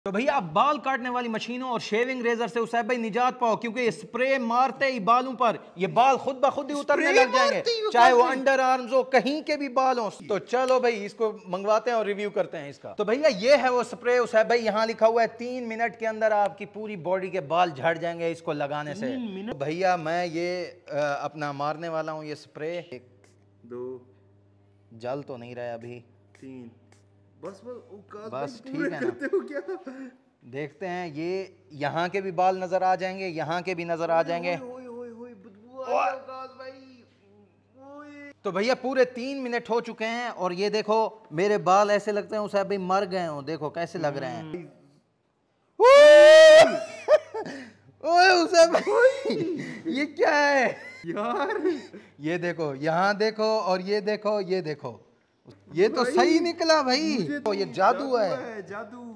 तो भैया आप बाल काटने वाली मशीनों और शेविंग रेजर से उस भाई निजात पाओ, क्योंकि ये स्प्रे मारते ही बालों पर ये बाल खुद ब खुद ही उतरने लग जाएंगे, चाहे वो अंडर आर्म्स हो, कहीं के भी बाल हो। तो चलो भाई इसको मंगवाते हैं और रिव्यू करते हैं इसका। तो भैया ये है वो स्प्रे उस भाई, यहाँ लिखा हुआ है 3 मिनट के अंदर आपकी पूरी बॉडी के बाल झड़ जाएंगे इसको लगाने से। तो भैया मैं ये अपना मारने वाला हूँ ये स्प्रे। 1 2 जल तो नहीं रहा अभी, 3 बस ठीक है ना। देखते हैं, ये यहाँ के भी बाल नजर आ जाएंगे, यहाँ के भी नजर आ जाएंगे। तो भैया पूरे 3 मिनट हो चुके हैं और ये देखो मेरे बाल ऐसे लगते हैं उस भाई मर गए हो, देखो कैसे लग रहे हैं। ओए उसे भाई ये क्या है यार, ये देखो, यहाँ देखो और ये देखो, ये देखो, ये तो सही निकला भाई। तो ये जादू है, जादू।